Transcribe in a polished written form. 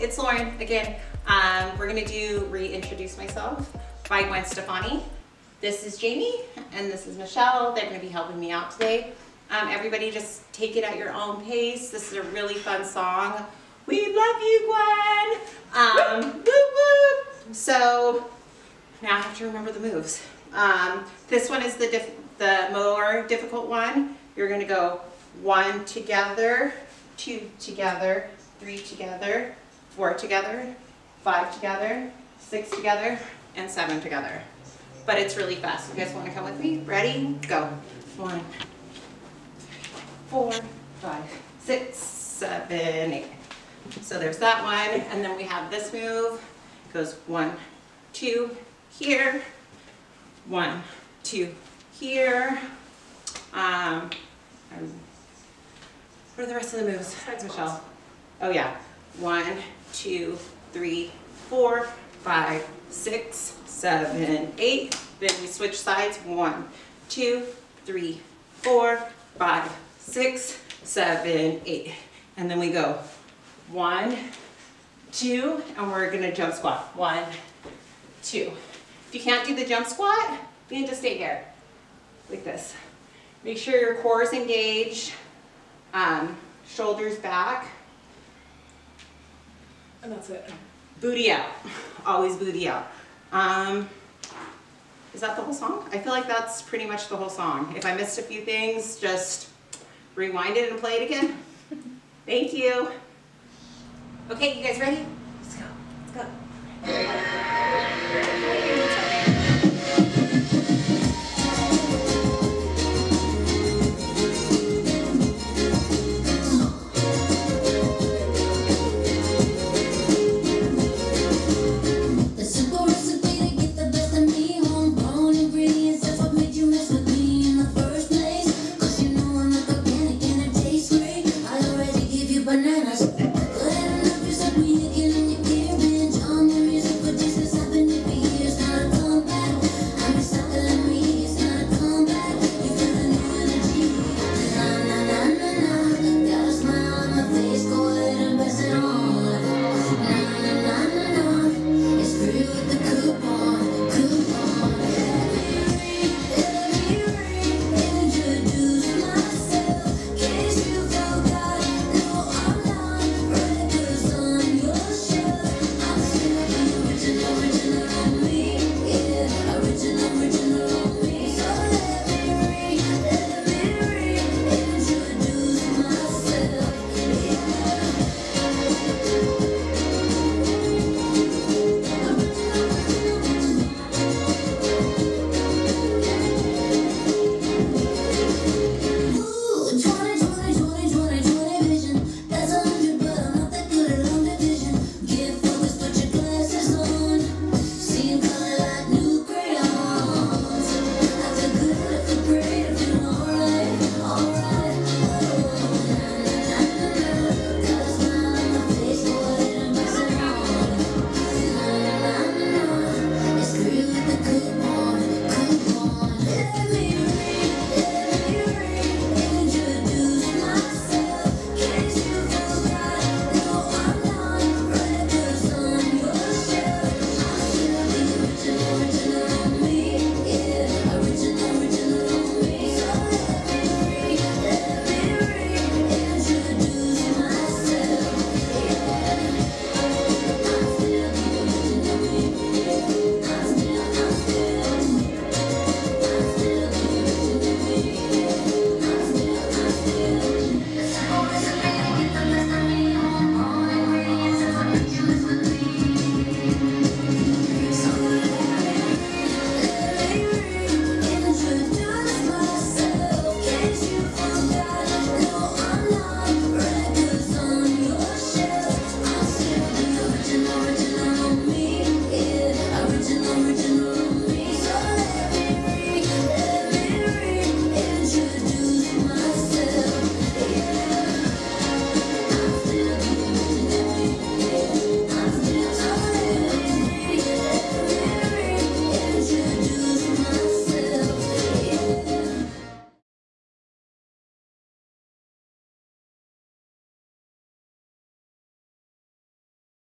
it's Lauren again. We're gonna do Reintroduce Myself by Gwen Stefani. This is Jamie and this is Michelle. They're gonna be helping me out today. Everybody just take it at your own pace. This is a really fun song. We love you, Gwen! Woo woo! So now I have to remember the moves. This one is the more difficult one. You're gonna go 1 together, 2 together, 3 together, 4 together, 5 together, 6 together, and 7 together. But it's really fast. You guys want to come with me? Ready? Go. 1, 3, 4, 5, 6, 7, 8. So there's that one. And then we have this move. It goes 1, 2, here. 1, 2, here. What are the rest of the moves? Besides Michelle. Oh yeah. 1, 2, 3, 4, 5, 6, 7, 8. Then we switch sides. 1, 2, 3, 4, 5, 6, 7, 8. And then we go 1, 2, and we're gonna jump squat. 1, 2. If you can't do the jump squat, you need to stay here, like this. Make sure your core is engaged, shoulders back. And that's it. Booty out. Always booty out. Is that the whole song? I feel like that's pretty much the whole song. If I missed a few things, just rewind it and play it again. Thank you. Okay, you guys ready? Let's go. Let's go.